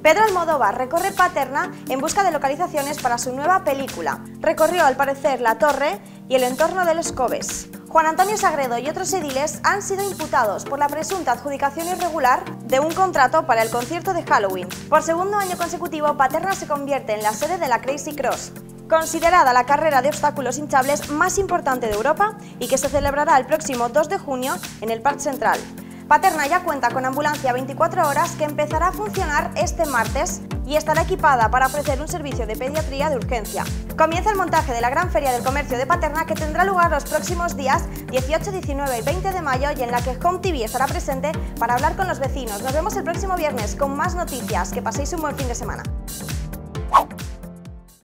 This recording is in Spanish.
Pedro Almodóvar recorre Paterna en busca de localizaciones para su nueva película. Recorrió al parecer la torre y el entorno de Les Coves. Juan Antonio Sagredo y otros ediles han sido imputados por la presunta adjudicación irregular de un contrato para el concierto de Halloween. Por segundo año consecutivo, Paterna se convierte en la sede de la Crazy Cross, considerada la carrera de obstáculos hinchables más importante de Europa y que se celebrará el próximo 2 de junio en el Parc Central. Paterna ya cuenta con ambulancia 24 horas que empezará a funcionar este martes y estará equipada para ofrecer un servicio de pediatría de urgencia. Comienza el montaje de la Gran Feria del Comercio de Paterna, que tendrá lugar los próximos días 18, 19 y 20 de mayo y en la que Home TV estará presente para hablar con los vecinos. Nos vemos el próximo viernes con más noticias. Que paséis un buen fin de semana.